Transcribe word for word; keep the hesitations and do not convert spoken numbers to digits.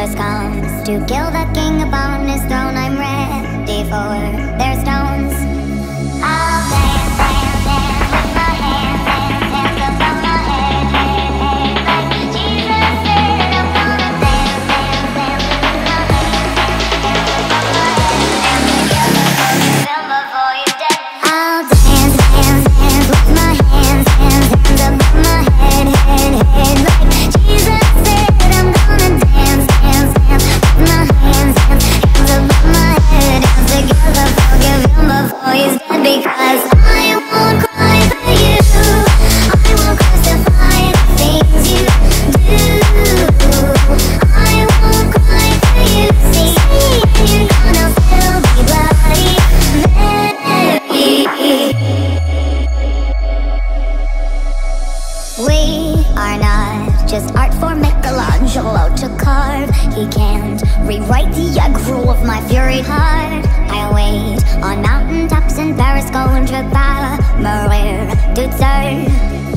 Judas comes to kill the king upon his throne. I'm ready for their stones. I'll dance, dance, dance with my hands, hands, hands above my head, head, head. Like Jesus said, I'm gonna dance, dance, dance with my hands, hands, hands above my head. And together feel before you're dead. I'll dance, dance, dance with my hands, hands, hands above my head, head, head. Like Jesus said, I'm gonna dance, dance, dance with my hands, hands, hands above my head. And together forgive him before he's dead. Because I won't cry for you, I won't crucify the things you do. I won't cry for you, see, you're gonna still be bloody Mary. We are not just art for Michelangelo to carve. He can't rewrite the egg rule of my fury heart. I wait on mountaintops in Paris, contre par Maria du Tsar.